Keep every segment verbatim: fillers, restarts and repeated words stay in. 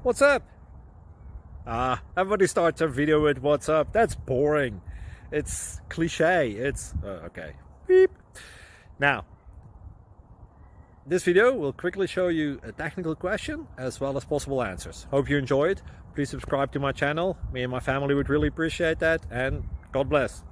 What's up? Ah, everybody starts a video with what's up. That's boring. It's cliche. It's uh, okay. Beep. Now, this video will quickly show you a technical question as well as possible answers. Hope you enjoy it. Please subscribe to my channel. Me and my family would really appreciate that, and God bless.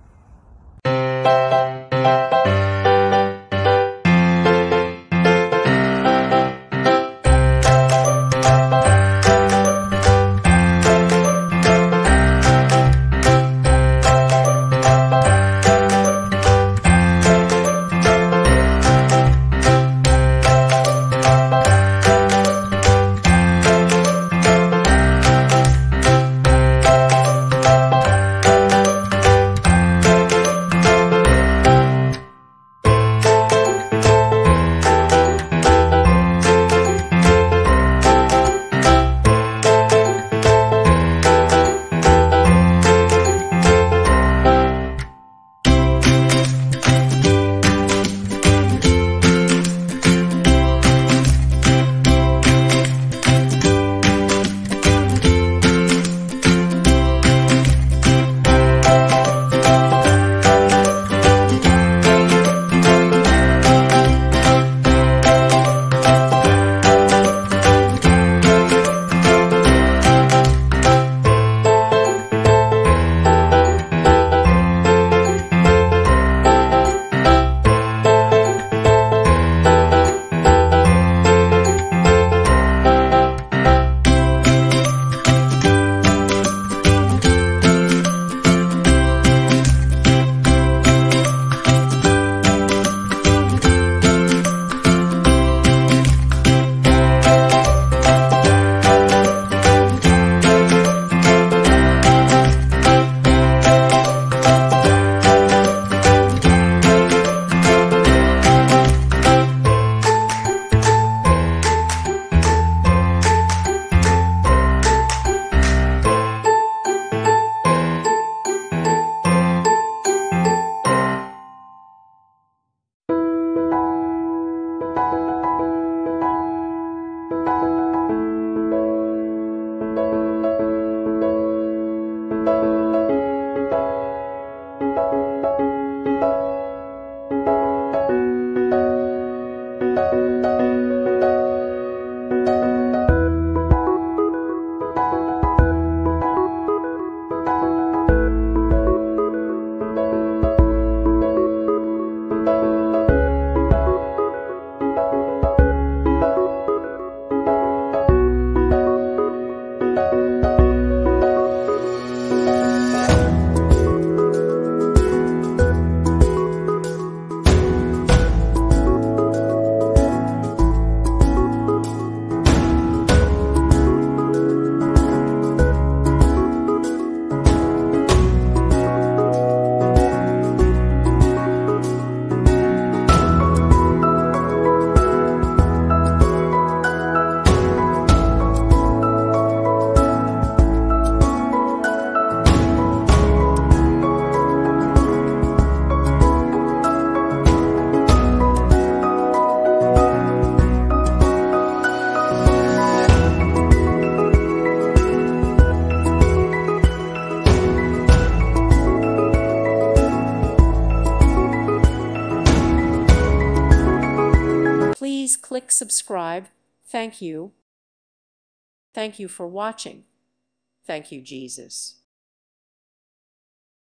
Please click subscribe. Thank you. Thank you for watching. Thank you, Jesus.